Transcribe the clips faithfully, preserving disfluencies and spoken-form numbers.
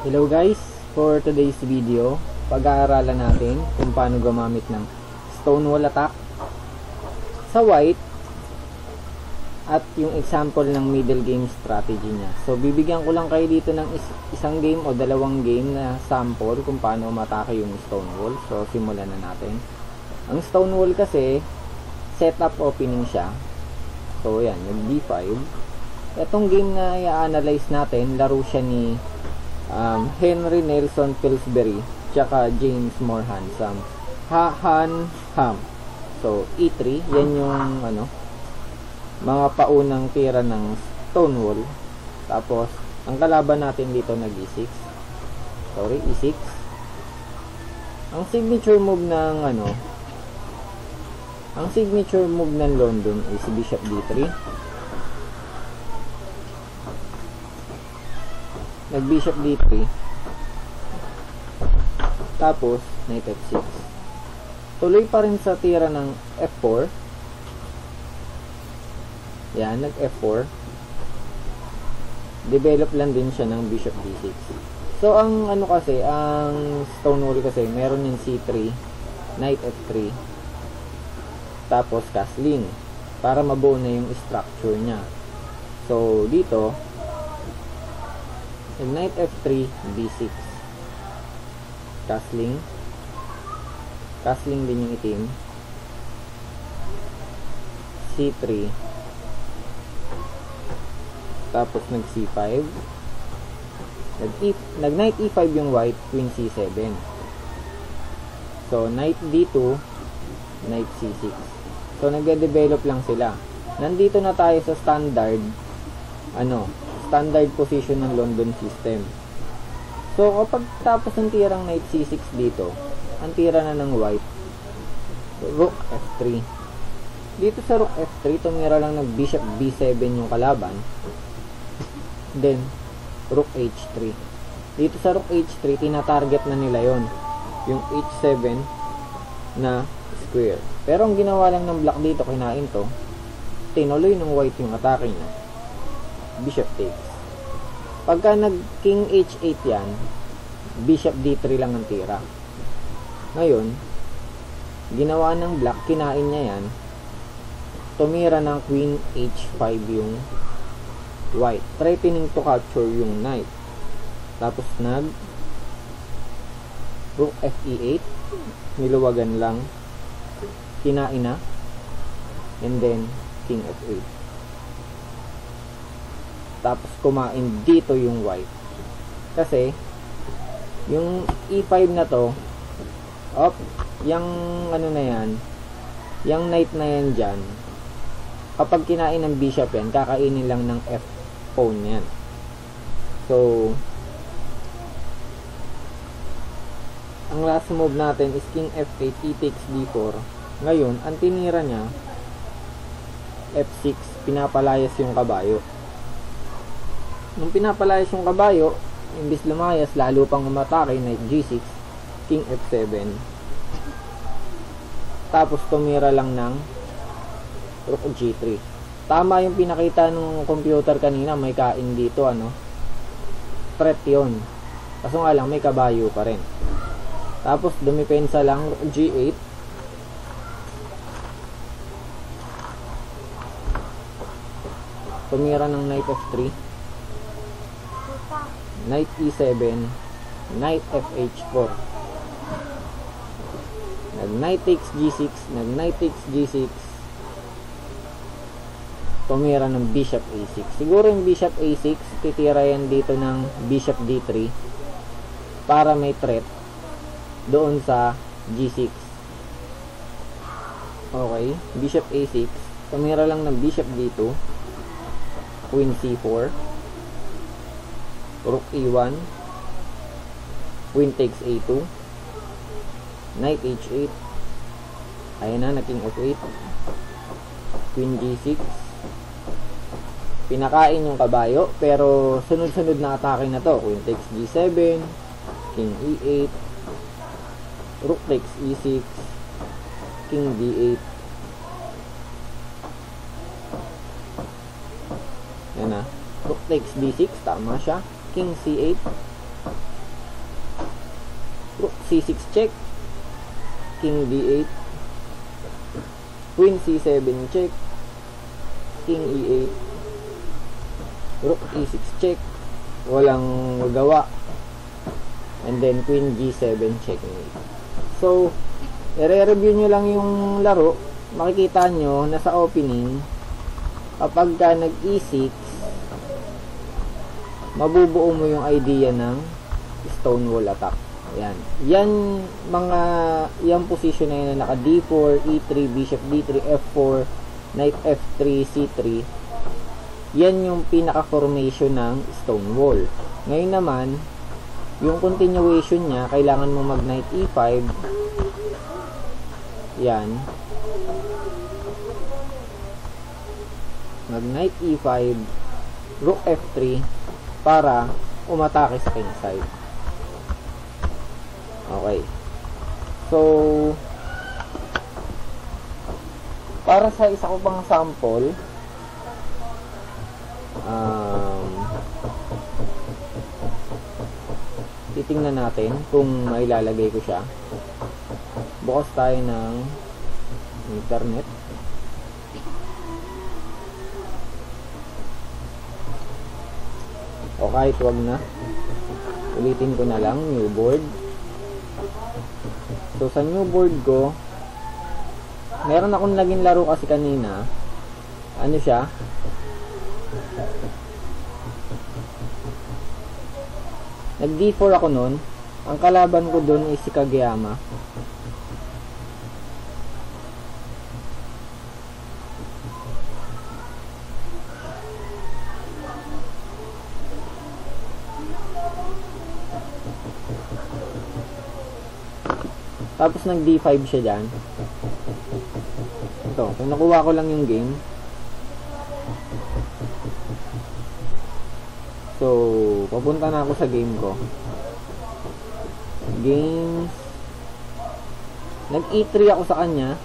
Hello guys, for today's video, pag-aaralan natin kung paano gumamit ng Stonewall attack sa white at yung example ng middle game strategy niya. So bibigyan ko lang kayo dito ng is isang game o dalawang game na sample kung paano matake yung Stonewall. So simulan na natin. Ang Stonewall kasi setup opening siya. So yan, yung D five. Itong game na i-analyze natin, laro siya ni Um, Henry Nelson Pillsbury tsaka James More Handsome ha Han Ham. So E three, yan yung ano, mga paunang tira ng Stonewall. Tapos ang kalaban natin dito nag E six. Sorry, E six. Ang signature move ng ano, ang signature move ng London is Bishop D three. Nag Bishop D three, tapos Knight F six. Tuloy pa rin sa tira ng F four. Yan, nag F four. Develop lang din siya ng Bishop D six. So ang ano kasi, ang Stonewall kasi meron yung C three, Knight F three, tapos castling para mabuo na yung structure niya. So dito Knight F three, B six, castling, castling din yung itim, C three, tapos nag C five, nag, e, nag Knight E five yung white, Queen C seven. So Knight D two, Knight C six. So nagde-develop lang sila. Nandito na tayo sa standard ano standard position ng London system. So kapag tapos ng tirang Knight C six dito, ang tira na ng white, Rook F three. Dito sa Rook F three, tumira lang ng Bishop B seven yung kalaban. Then Rook H three. Dito sa Rook H three, tina-target na nila yon, yung H seven na square. Pero ang ginawa lang ng black dito, kinain to, tinuloy ng white yung atake niya. Bishop takes. Pagka nag King H eight yan, Bishop D three lang ang tira. Ngayon, ginawa ng black, kinain niya yan, tumira ng Queen H five yung white, threatening to capture yung knight. Tapos nag Rook F E eight, niluwagan lang, kinain na, and then King F eight. Tapos kumain dito yung white. Kasi yung E five na to, op, yung ano na yan, yung knight na yan dyan, kapag kinain ng bishop yan, kakainin lang ng F pawn yan. So ang last move natin is King F eight, E takes D four. Ngayon, ang tinira niya F six, pinapalayas yung kabayo. Nung pinapalayas yung kabayo, imbis lumayas, lalo pang umatake, Knight G six, King F seven. Tapos tumira lang ng Rook G three. Tama yung pinakita ng computer kanina, may kain dito, ano, threat yun. Kaso nga lang, may kabayo pa rin. Tapos dumipensa lang Rook G eight. Tumira ng Knight F three, Knight E seven, Knight F H four, nag Knight takes G six, nag Knight takes G six, tumira ng Bishop A six. Siguro yung Bishop A six, titira yan dito ng Bishop D three para may threat doon sa G six. Okay, Bishop A six, tumira lang ng Bishop D two, Queen C four, Rook E one, Queen takes A two, Knight H eight, ayan na, na King F eight, Queen G six, pinakain yung kabayo, pero sunod-sunod na atake na to. Queen takes G seven, King E eight, Rook takes E six, King D eight. Yan na, Rook takes D six, tama siya. King C eight, C six check, King D eight, Queen C seven check, King E eight, Rook E six check, walang magawa, and then Queen G seven checkmate. So, i-review nyo lang yung laro, makikita nyo na sa opening, kapag ka nag E six, mabubuo mo yung idea ng Stonewall attack. Yan. Yan mga, yung position na yun na naka D four, E three, Bishop D three, F four, Knight F three, C three. Yan yung pinaka-formation ng Stonewall. Ngayon naman, yung continuation niya, kailangan mo mag Knight E five. Yan. Mag Knight E five, Rook F three, para umatake sa king side. Okay. So, para sa isa ko pang sample, um, titingnan natin kung mailalagay ko siya. Bukas tayo ng internet. O kahit wag na, ulitin ko na lang, new board. So sa new board ko, meron akong naging laro kasi kanina. Ano siya? Nag D four ako nun. Ang kalaban ko dun is si Kageyama. Tapos nag D five siya dyan. Ito, kung nakuha ko lang yung game. So, papunta na ako sa game ko. Games. Nag E three ako sa kanya.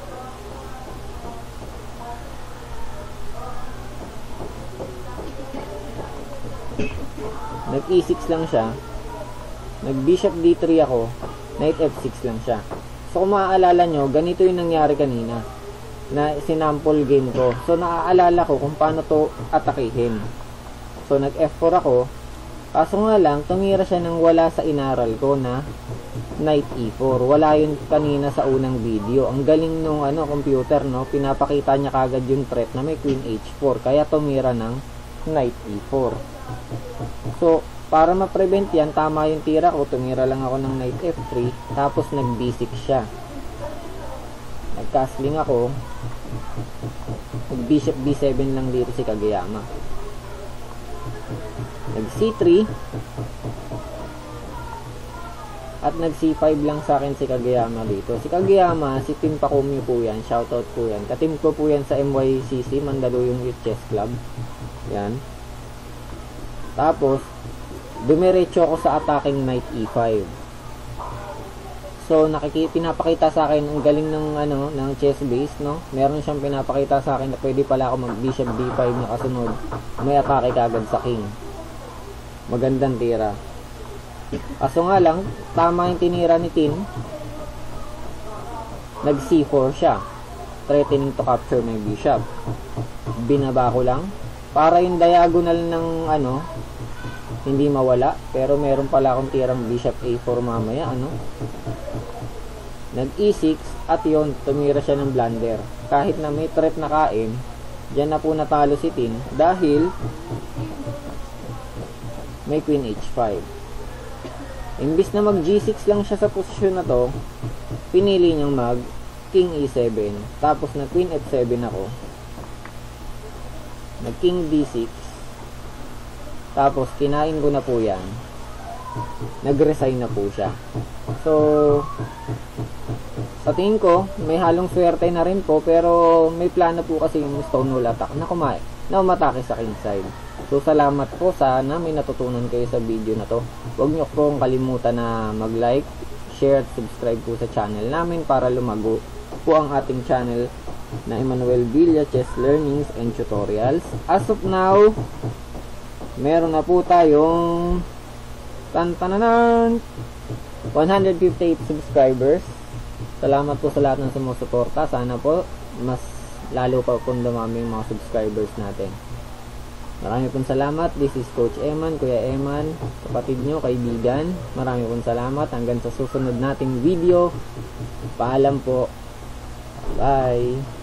Nag E six lang siya. Nag Bishop D three ako. Knight F six lang siya. So kung maaalala nyo, ganito yung nangyari kanina na sinample game ko. So naaalala ko kung paano to atakihin. So nag F four ako. Kaso nga lang, tumira siya ng wala sa inaral ko na Knight E four. Wala yun kanina sa unang video. Ang galing nung ano, computer, no? Pinapakita niya kagad yung threat na may Queen H four. Kaya tumira ng Knight E four. So, para ma-prevent yan, tama yung tira ko, tumira lang ako ng Knight F three, tapos nag B six siya. Nag-castling ako, nag Bishop B seven lang dito si Kageyama. Nag C three, at nag C five lang sa akin si Kageyama dito. Si Kageyama, si Team Pakumyo po yan, shoutout po yan. Katim ko po yan sa M Y C C, Mandaluyong Youth Chess Club. Yan. Tapos, dumiretso ako sa attacking Knight E five. So, nakiki pinapakita sa akin ang galing ng ano, ng chess base, no? Meron siyang pinapakita sa akin na pwede pala ako mag Bishop D five na kasunod. May atake kagad sa king. Magandang tira. Kaso nga lang, tama yung tinira ni Tin. Nag C four siya. Threatening to capture my bishop. Binaba ko lang para yung diagonal ng ano, hindi mawala, pero meron pala akong tirang Bishop A four mamaya, ano? Nag E six, at yon, tumira siya ng blunder. Kahit na may threat na kain, dyan na po natalo si Tin dahil may Queen H five. Imbis na mag G six lang siya sa posisyon na to, pinili niyang mag King E seven. Tapos na Queen F seven ako. Nag King D six. Tapos kinain ko na po yan. Nag-resign na po siya. So, sa tingin ko, may halong swerte na rin po, pero may plano po kasi yung Stonewall attack na kumain, na umatake sa king side. So, salamat po. Sana may natutunan kayo sa video na to. Huwag nyo pong kalimutan na mag-like, share at subscribe po sa channel namin para lumago po ang ating channel na Emmanuel Villa Chess Learnings and Tutorials. As of now, meron na po tayong Tan tananan! one hundred fifty-eight subscribers. Salamat po sa lahat ng sumusuporta. Sana po mas lalo pa pong dumami yung mga subscribers natin. Marami pong salamat. This is Coach Eman, Kuya Eman, kapatid nyo, kaibigan. Marami pong salamat. Hanggang sa susunod nating video. Paalam po. Bye!